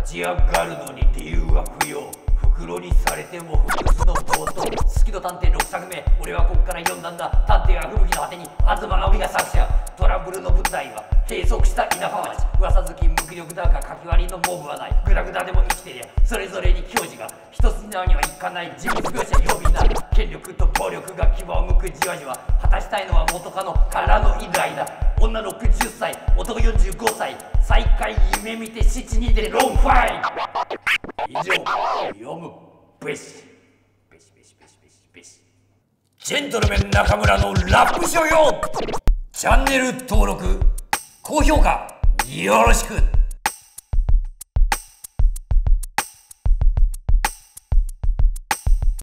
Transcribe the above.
ち上がるのに理由は不要。袋にされても複数の冒頭。好きの探偵6作目、俺はこっから読んだんだ。探偵は吹雪の果てに東葵が作者。トラブルの舞台は閉塞した田舎町。噂好き無気力だがかき割りのモブはない。グダグダでも生きてりゃそれぞれに矜持が。一筋縄にはいかない人物描写曜日な。権力と暴力が牙を剥くじわじわ。果たしたいのは元カノからの依頼だ。女60歳男45歳、再会夢見て7人でロンファイ。以上、読むべし。ジェントルメン中村のラップ書よ。チャンネル登録、高評価よろしく。